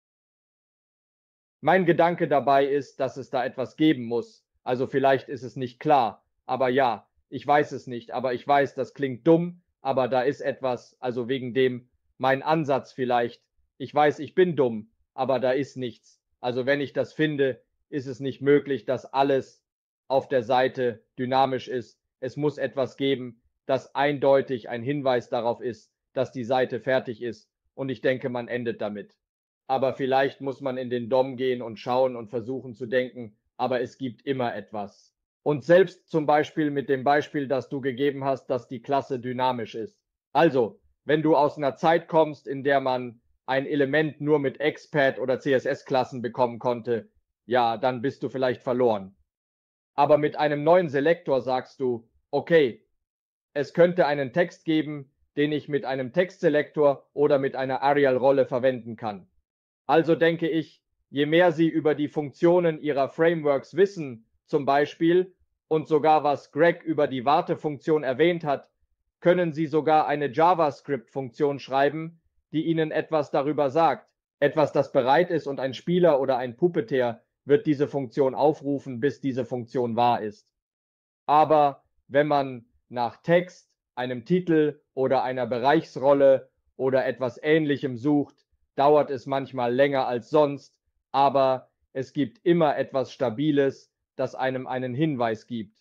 Gedanke dabei ist, dass es da etwas geben muss. Also vielleicht ist es nicht klar, aber ja, ich weiß es nicht, aber ich weiß, das klingt dumm, aber da ist etwas, also wegen dem mein Ansatz vielleicht. Ich weiß, ich bin dumm, aber da ist nichts. Also wenn ich das finde, ist es nicht möglich, dass alles auf der Seite dynamisch ist. Es muss etwas geben, das eindeutig ein Hinweis darauf ist, dass die Seite fertig ist. Und ich denke, man endet damit. Aber vielleicht muss man in den DOM gehen und schauen und versuchen zu denken, aber es gibt immer etwas. Und selbst zum Beispiel mit dem Beispiel, das du gegeben hast, dass die Klasse dynamisch ist. Also, wenn du aus einer Zeit kommst, in der man ein Element nur mit XPath oder CSS-Klassen bekommen konnte, ja, dann bist du vielleicht verloren. Aber mit einem neuen Selektor sagst du, okay, es könnte einen Text geben, den ich mit einem Textselektor oder mit einer Arial-Rolle verwenden kann. Also denke ich, je mehr Sie über die Funktionen Ihrer Frameworks wissen, zum Beispiel, und sogar was Greg über die Wartefunktion erwähnt hat, können Sie sogar eine JavaScript-Funktion schreiben, die Ihnen etwas darüber sagt. Etwas, das bereit ist, und ein Spieler oder ein Puppeteer wird diese Funktion aufrufen, bis diese Funktion wahr ist. Aber wenn man nach Text, einem Titel oder einer Bereichsrolle oder etwas Ähnlichem sucht, dauert es manchmal länger als sonst, aber es gibt immer etwas Stabiles, das einem einen Hinweis gibt.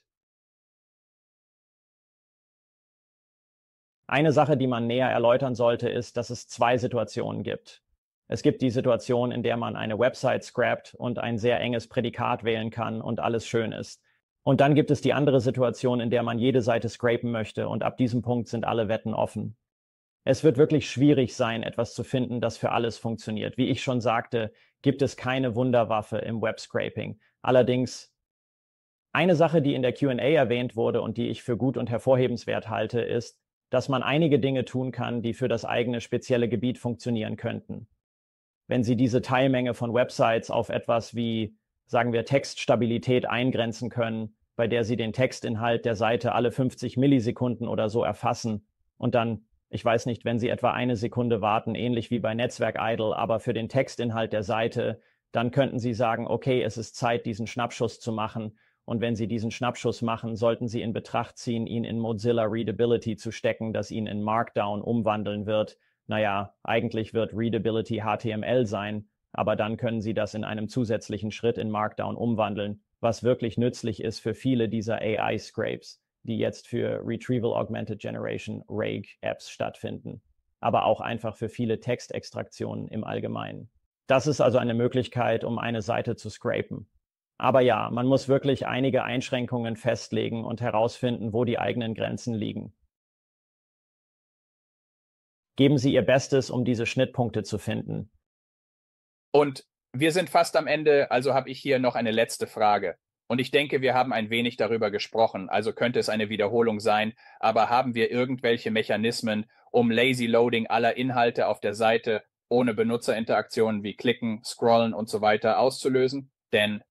Eine Sache, die man näher erläutern sollte, ist, dass es zwei Situationen gibt. Es gibt die Situation, in der man eine Website scrapt und ein sehr enges Prädikat wählen kann und alles schön ist. Und dann gibt es die andere Situation, in der man jede Seite scrapen möchte, und ab diesem Punkt sind alle Wetten offen. Es wird wirklich schwierig sein, etwas zu finden, das für alles funktioniert. Wie ich schon sagte, gibt es keine Wunderwaffe im Webscraping. Allerdings, eine Sache, die in der Q&A erwähnt wurde und die ich für gut und hervorhebenswert halte, ist, dass man einige Dinge tun kann, die für das eigene spezielle Gebiet funktionieren könnten. Wenn Sie diese Teilmenge von Websites auf etwas wie, sagen wir, Textstabilität eingrenzen können, bei der Sie den Textinhalt der Seite alle 50 Millisekunden oder so erfassen und dann, ich weiß nicht, wenn Sie etwa eine Sekunde warten, ähnlich wie bei Netzwerk Idle, aber für den Textinhalt der Seite, dann könnten Sie sagen, okay, es ist Zeit, diesen Schnappschuss zu machen. Und wenn Sie diesen Schnappschuss machen, sollten Sie in Betracht ziehen, ihn in Mozilla Readability zu stecken, das ihn in Markdown umwandeln wird. Naja, eigentlich wird Readability HTML sein, aber dann können Sie das in einem zusätzlichen Schritt in Markdown umwandeln, was wirklich nützlich ist für viele dieser AI-Scrapes, die jetzt für Retrieval Augmented Generation RAG-Apps stattfinden, aber auch einfach für viele Textextraktionen im Allgemeinen. Das ist also eine Möglichkeit, um eine Seite zu scrapen. Aber ja, man muss wirklich einige Einschränkungen festlegen und herausfinden, wo die eigenen Grenzen liegen. Geben Sie Ihr Bestes, um diese Schnittpunkte zu finden. Und wir sind fast am Ende, also habe ich hier noch eine letzte Frage. Und ich denke, wir haben ein wenig darüber gesprochen, also könnte es eine Wiederholung sein, aber haben wir irgendwelche Mechanismen, um Lazy Loading aller Inhalte auf der Seite ohne Benutzerinteraktionen wie Klicken, Scrollen und so weiter auszulösen? Denn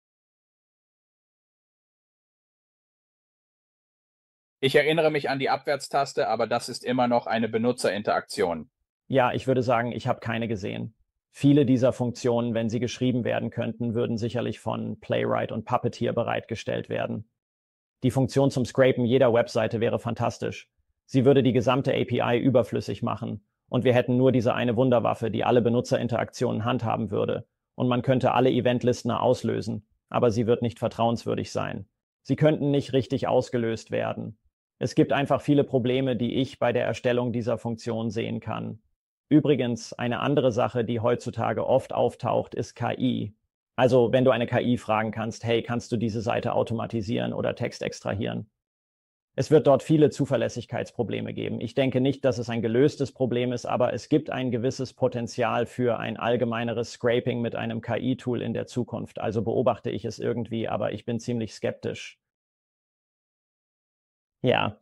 ich erinnere mich an die Abwärtstaste, aber das ist immer noch eine Benutzerinteraktion. Ja, ich würde sagen, ich habe keine gesehen. Viele dieser Funktionen, wenn sie geschrieben werden könnten, würden sicherlich von Playwright und Puppeteer bereitgestellt werden. Die Funktion zum Scrapen jeder Webseite wäre fantastisch. Sie würde die gesamte API überflüssig machen und wir hätten nur diese eine Wunderwaffe, die alle Benutzerinteraktionen handhaben würde. Und man könnte alle Event-Listener auslösen, aber sie wird nicht vertrauenswürdig sein. Sie könnten nicht richtig ausgelöst werden. Es gibt einfach viele Probleme, die ich bei der Erstellung dieser Funktion sehen kann. Übrigens, eine andere Sache, die heutzutage oft auftaucht, ist KI. Also, wenn du eine KI fragen kannst, hey, kannst du diese Seite automatisieren oder Text extrahieren? Es wird dort viele Zuverlässigkeitsprobleme geben. Ich denke nicht, dass es ein gelöstes Problem ist, aber es gibt ein gewisses Potenzial für ein allgemeineres Scraping mit einem KI-Tool in der Zukunft. Also beobachte ich es irgendwie, aber ich bin ziemlich skeptisch. Ja.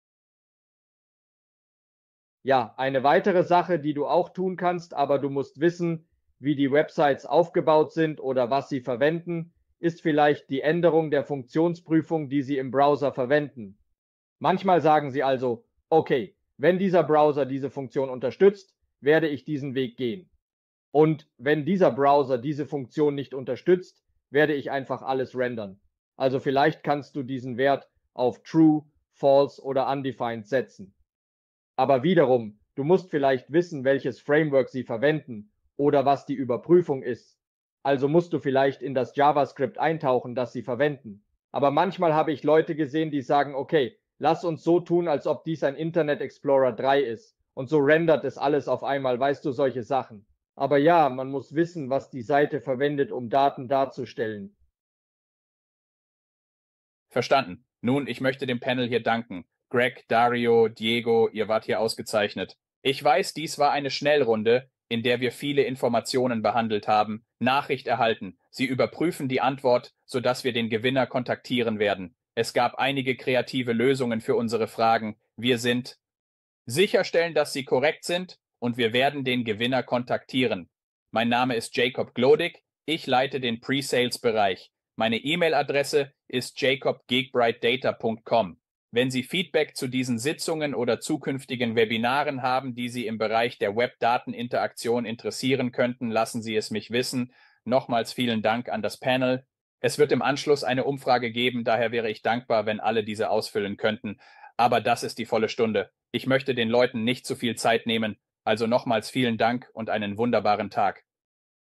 Ja, eine weitere Sache, die du auch tun kannst, aber du musst wissen, wie die Websites aufgebaut sind oder was sie verwenden, ist vielleicht die Änderung der Funktionsprüfung, die sie im Browser verwenden. Manchmal sagen sie also, okay, wenn dieser Browser diese Funktion unterstützt, werde ich diesen Weg gehen. Und wenn dieser Browser diese Funktion nicht unterstützt, werde ich einfach alles rendern. Also vielleicht kannst du diesen Wert auf True, False oder Undefined setzen. Aber wiederum, du musst vielleicht wissen, welches Framework sie verwenden oder was die Überprüfung ist. Also musst du vielleicht in das JavaScript eintauchen, das sie verwenden. Aber manchmal habe ich Leute gesehen, die sagen, okay, lass uns so tun, als ob dies ein Internet Explorer 3 ist. Und so rendert es alles auf einmal, weißt du, solche Sachen. Aber ja, man muss wissen, was die Seite verwendet, um Daten darzustellen. Verstanden. Nun, ich möchte dem Panel hier danken. Greg, Dario, Diego, ihr wart hier ausgezeichnet. Ich weiß, dies war eine Schnellrunde, in der wir viele Informationen behandelt haben, Nachricht erhalten. Sie überprüfen die Antwort, sodass wir den Gewinner kontaktieren werden. Es gab einige kreative Lösungen für unsere Fragen. Wir sind sicherstellen, dass sie korrekt sind und wir werden den Gewinner kontaktieren. Mein Name ist Jacob Glodig. Ich leite den Pre-Sales-Bereich. Meine E-Mail-Adresse ist jacob@geekbrightdata.com. Wenn Sie Feedback zu diesen Sitzungen oder zukünftigen Webinaren haben, die Sie im Bereich der Webdateninteraktion interessieren könnten, lassen Sie es mich wissen. Nochmals vielen Dank an das Panel. Es wird im Anschluss eine Umfrage geben, daher wäre ich dankbar, wenn alle diese ausfüllen könnten. Aber das ist die volle Stunde. Ich möchte den Leuten nicht zu viel Zeit nehmen, also nochmals vielen Dank und einen wunderbaren Tag.